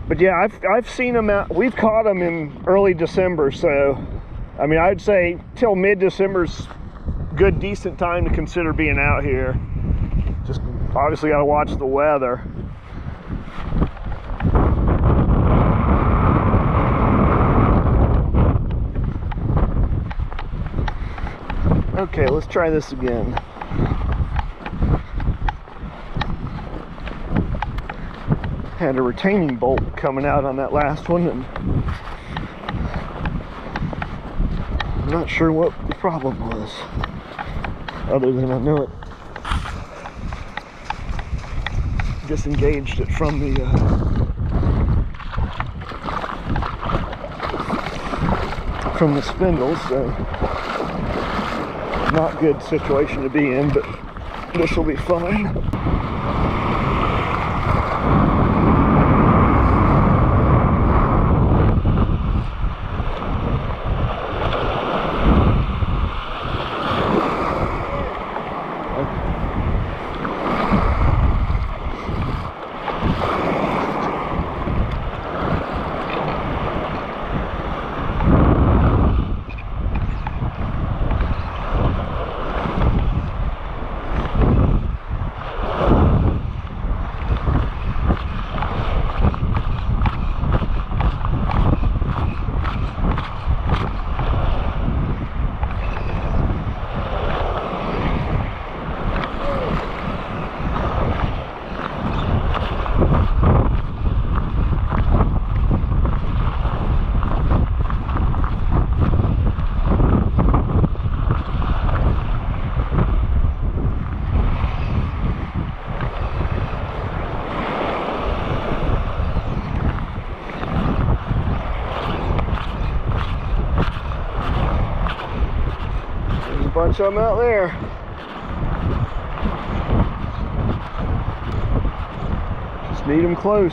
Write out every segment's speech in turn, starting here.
But yeah, I've seen them out. We've caught them in early December, so I mean, I'd say till mid-December's good, decent time to consider being out here. Just obviously got to watch the weather. Okay, let's try this again. Had a retaining bolt coming out on that last one, and I'm not sure what the problem was, other than I know it disengaged it from the spindle, so not good situation to be in, but this will be fine. Bunch of them out there. Just need them close.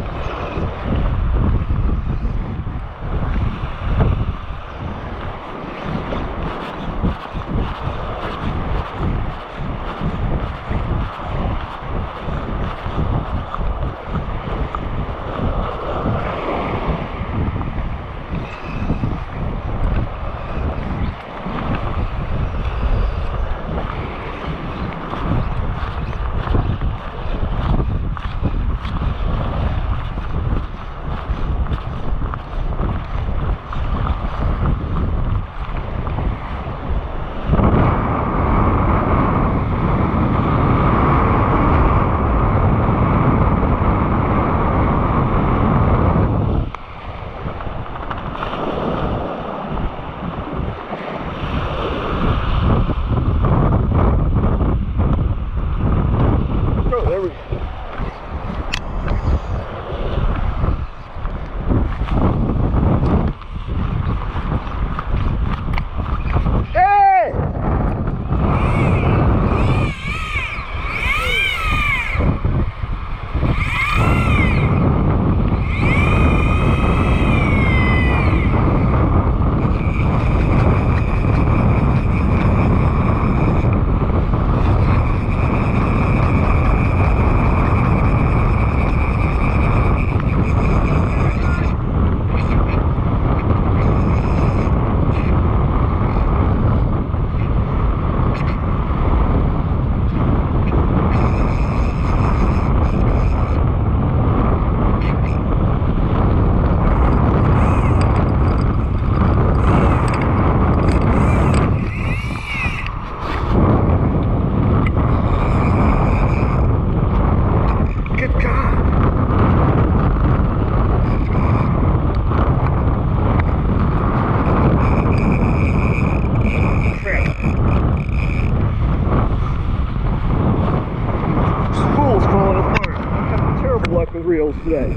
Reels today.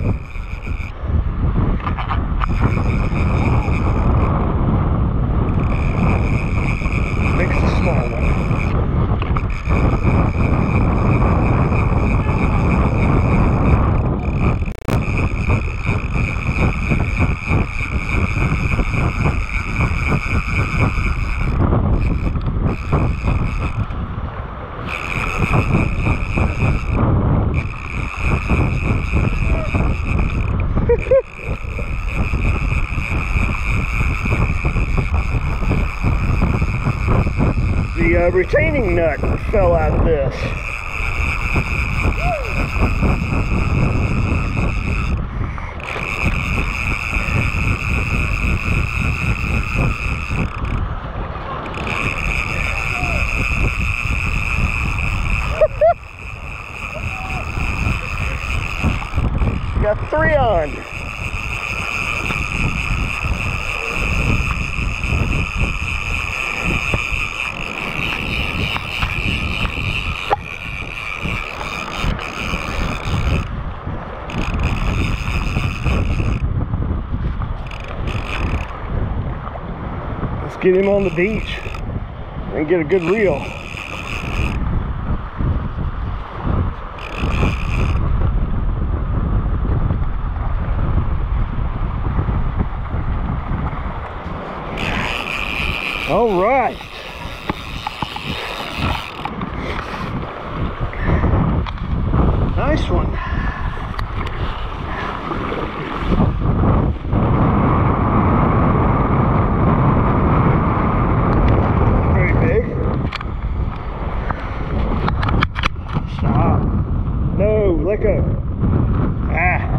Makes a small one. a retaining nut fell out of this. Got 3 on. Let's get him on the beach and get a good reel. All right. Nice one. Very big. Stop. No, let go. Ah.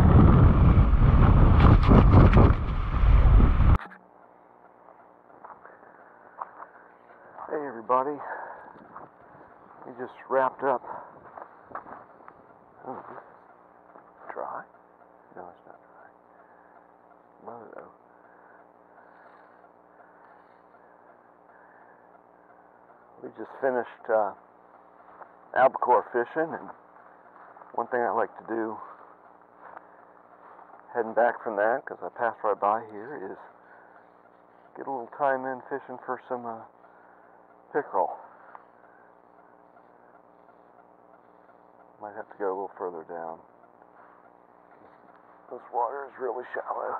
Hey everybody, we just wrapped up. Oh, this is dry? No, it's not dry. No. We just finished albacore fishing, and one thing I like to do heading back from that, because I passed right by here, is get a little time in fishing for some pickerel. Might have to go a little further down. This water is really shallow.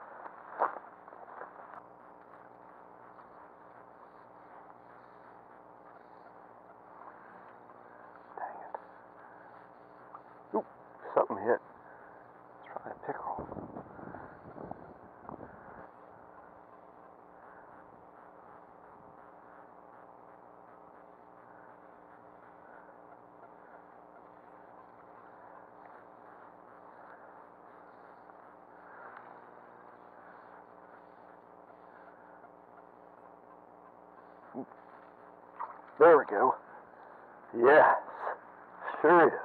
Dang it. Oop, something hit. It's probably a pickerel. There we go. Yes, sure is.